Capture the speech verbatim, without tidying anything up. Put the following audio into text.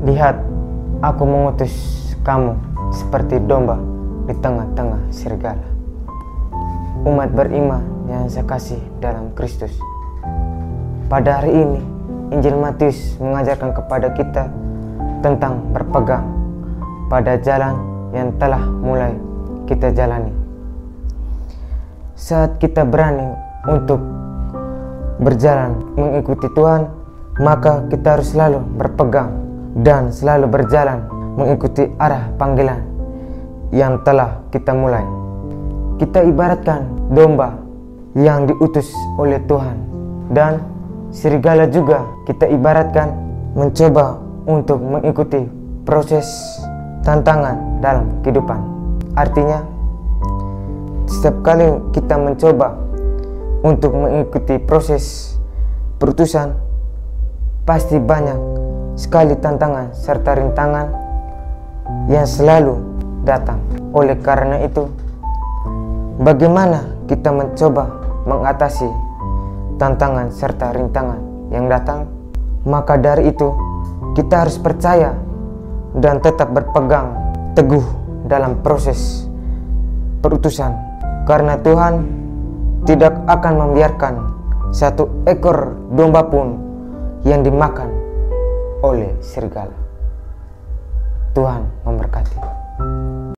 Lihat, aku mengutus kamu seperti domba di tengah-tengah serigala. Umat beriman yang saya kasih dalam Kristus. Pada hari ini, Injil Matius mengajarkan kepada kita tentang berpegang pada jalan yang telah mulai kita jalani. Saat kita berani untuk berjalan mengikuti Tuhan, maka kita harus selalu berpegang dan selalu berjalan mengikuti arah panggilan yang telah kita mulai. Kita ibaratkan domba yang diutus oleh Tuhan, dan serigala juga kita ibaratkan mencoba untuk mengikuti proses tantangan dalam kehidupan. Artinya, setiap kali kita mencoba untuk mengikuti proses perutusan, pasti banyak sekali tantangan serta rintangan yang selalu datang. Oleh karena itu, bagaimana kita mencoba mengatasi tantangan serta rintangan yang datang? Maka dari itu, kita harus percaya dan tetap berpegang teguh dalam proses perutusan, karena Tuhan tidak akan membiarkan satu ekor domba pun yang dimakan oleh serigala. Tuhan memberkati.